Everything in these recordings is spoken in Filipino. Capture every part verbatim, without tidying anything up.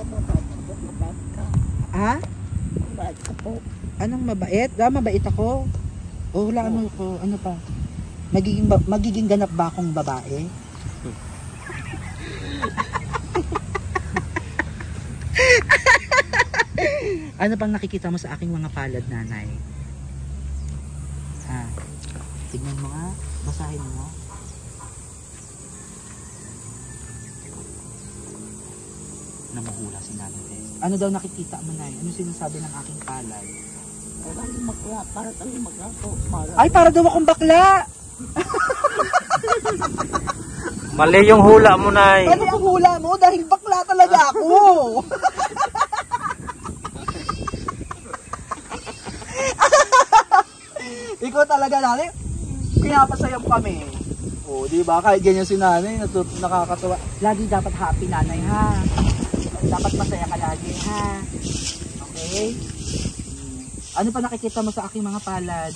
Ha? Mabait ka po. Anong mabait? Ah, mabait ako. O, hulaan mo ko. Ano pa? Magiging, ba magiging ganap ba akong babae? Ano pang nakikita mo sa aking mga palad, nanay? Ha? Tignan mo nga. Basahin mo. Namahula si nanay. Ano daw nakikita mo, nay? Ano sinasabi ng aking palad? Para tayo magkla, para tayo magkato. Ay, para daw akong bakla! Mali yung hula mo, nay. Ano ang hula mo? Dahil bakla talaga ako! Ikaw talaga, nanay. Pinapasaya mo kami. O, di ba? Kahit ganyan si nanay, nakakatawa. Lagi dapat happy, nanay, ha? Dapat masaya ka lagi, ha? Okay? Ano pa nakikita mo sa aking mga palad?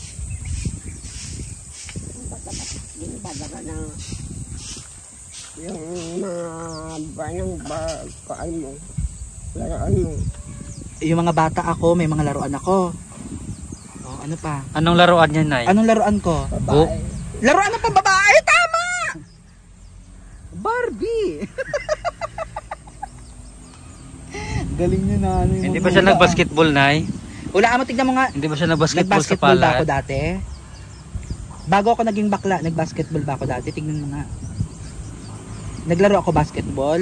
Yung badaga na yung mga banang bakaan mo, laruan mo. Yung mga bata ako, may mga laruan ako. O, ano pa? Anong laruan niya, nay? Anong laruan ko? Oh. Laruan ng pambabae! Tama! Barbie! Galing niya, nanay. Hindi ba siya nag-basketball, nay? Wala mo, tignan mo nga. Hindi ba siya nag-basketball sa Nag-basketball ba palad? ako dati? Bago ako naging bakla, nag-basketball ba ako dati? Tignan mo nga. Naglaro ako basketball.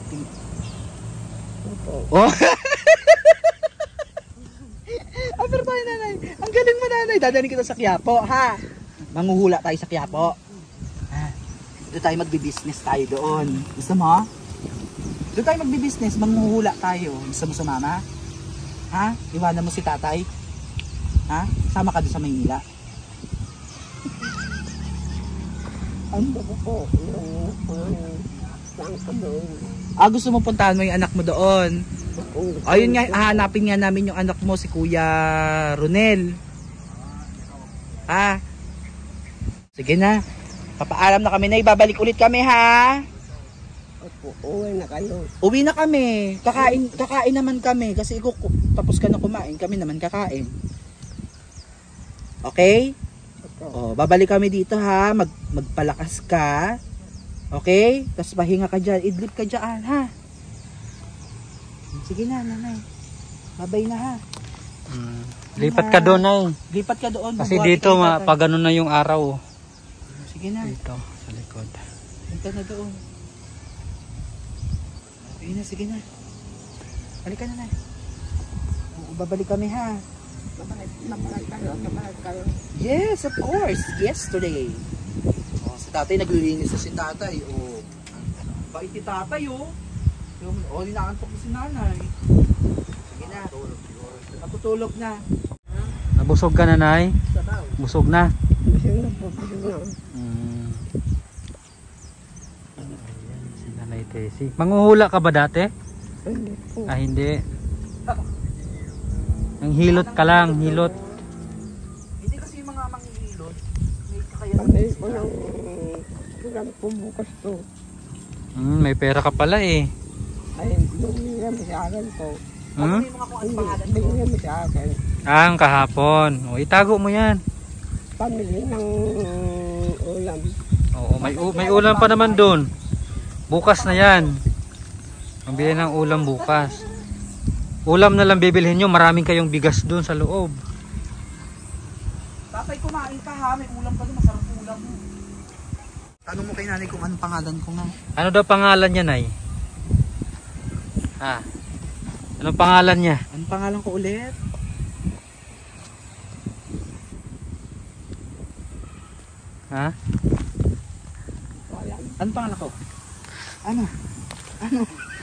Oh! Aper tayo, nanay. Ang galing mo, nanay. Dadaling kita sa Quiapo, ha? Manguhula tayo sa Quiapo. Ha? Doon tayo magbi-business tayo doon. Gusto mo? Doon tayo magbi-business, manguhula tayo. Gusto mo sumama? Ha? Iwanan mo si tatay? Ha? Sama ka doon sa Maynila. Ang baba po, yung lang ko doon. Ah, gusto mo puntahan mo yung anak mo doon? Ayun nga, hahanapin nga namin yung anak mo, si Kuya Ronel. Ha? Sige na. Papaalam na kami na, ibabalik ulit kami, ha? Opo, uwi na kayo. Uwi na kami. Kakain, kakain naman kami. Kasi ikaw, tapos ka na kumain, kami naman kakain. Okay? O, babalik kami dito, ha? Mag, magpalakas ka. Okay? Tapos pahinga ka dyan. Idlip ka dyan, ha? Sige na, nanay. Babay na, ha? Hmm. Lipat ka doon, nay. Lipat ka doon. Kasi Mabuhat dito, ka, pag ano na yung araw. Sige na. Dito, sa likod. Punta na doon. Sige na, sige na. Balik ka na, nay. Oo, babalik kami, ha? Mabalik, mabalik kayo, mabalik kayo. Yes, of course. Yesterday. Oh, si tatay naglilinis na si tatay. Oh. Bait ni tatay, oh. Yung, oh, ninaantok na si nanay. Sige na. Natutulog na. Nabusog ka na, nay? Sabaw. Busog na. Busog na po, busog na. Hmm. Ayan, si Nanay Tessie. Manguhula ka ba dati? Hindi po. Ah, hindi. Ang hilot ka lang, hilot. Hindi kasi yung mga manghihilot. May kakayanan. Pamili ko ng ulam po bukas to. Hmm, may pera ka pala eh. Ay, bigyan mo sa akin po. Hmm? Sabihin mo nga kung ano pangalan ko. Bigyan mo sa akin. Ah, ang kahapon. O, itago mo yan. Pamili ng ulam. Oo, may, may ulam pa naman doon. Bukas na yan. Mabili ng ulam bukas. Ulam na lang bibilhin nyo. Maraming kayong bigas doon sa loob. Tatay, kumain ka, ha? May ulam ka doon. Masarap ulam mo. Tanong mo kay nanay kung anong pangalan ko nga. Ano daw pangalan niya, nay? Ha? Anong pangalan niya? Anong pangalan ko ulit? Ha? Anong pangalan ko? Ano? Ano?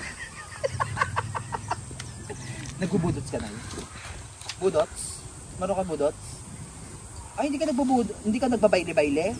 Nagbubudots ka na yun? Budots? Meron ka budots? Ay, hindi ka nagbubud... Hindi ka nagbabayle-bayle?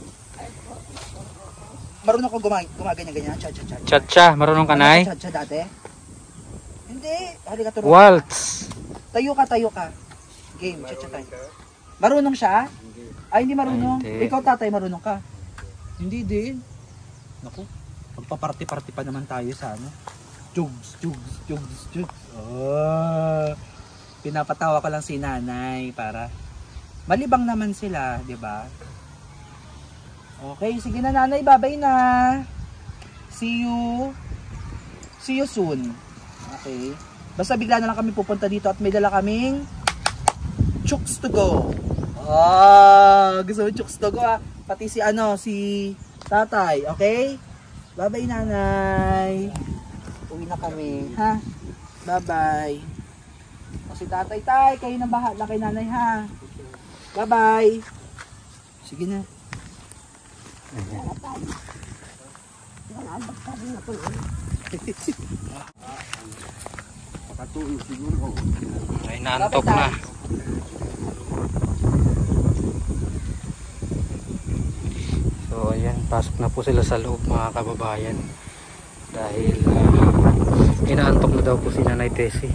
Marunong ka gumag gumaganyan-ganyan? Cha-cha-cha. Cha-cha, marunong ka, nay? Cha-cha dati? Hindi. Halika, turo. Waltz. Tayo ka, tayo ka. Game, cha-cha tayo. Marunong siya? Ay, hindi marunong. Ay, hindi. Ikaw, tatay, marunong ka? Hindi din. Naku, magpa-party-party pa naman tayo sa ano. Jugs, jugs, jugs, jugs. Oh. Pinapatawa ko lang si nanay para malibang naman sila, di ba? Okay, sige na nanay, babay na. See you. See you soon. Okay. Basta bigla na lang kami pupunta dito at may dala kaming chooks to go. Oh, gusto mo chooks to go ah. Pati si ano, si tatay, okay? Bye-bye nanay. Uwi na kami, ha? Bye-bye. O si tatay, tay, kayo na bahala kay nanay, ha? Bye-bye. Sige na. Ay, naantok na. So ayan, pasok na po sila sa loob mga kababayan. Dahil uh, inaantok na daw po si Nanay Tessie.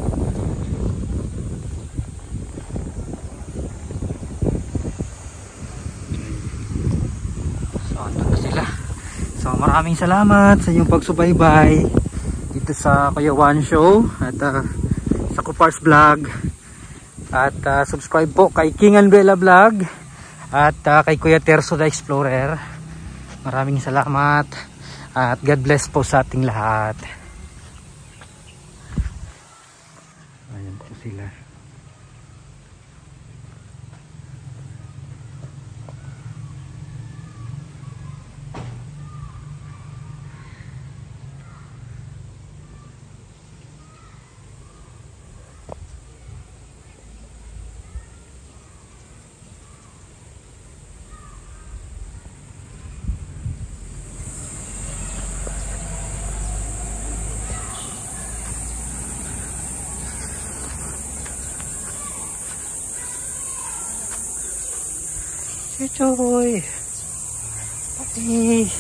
So andun na sila. So maraming salamat sa inyong pagsubaybay dito sa Kuya Juan Show at uh, sa Kupars Vlog. At uh, subscribe po kay King and Bella Vlog at uh, kay Kuya Terso the Explorer. Maraming salamat at God bless po sa ating lahat. Ayan po sila. Choy, pati.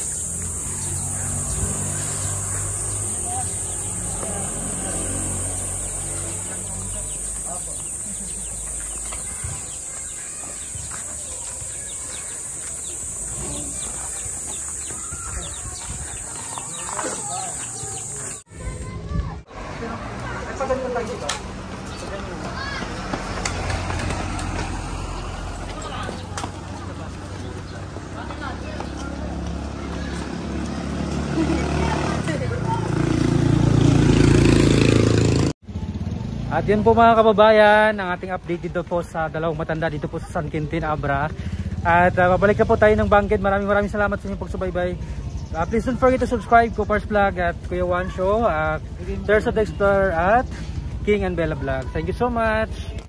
At yun po mga kababayan, ang ating update dito po sa dalawang matanda dito po sa San Quintin, Abra. At uh, babalik na po tayo ng Bangked. Maraming maraming salamat sa inyong pagsubaybay. Uh, please don't forget to subscribe to Kupars Vlog at Kuya Juan Show, uh, Terso the Explorer at King and Bella Vlog. Thank you so much.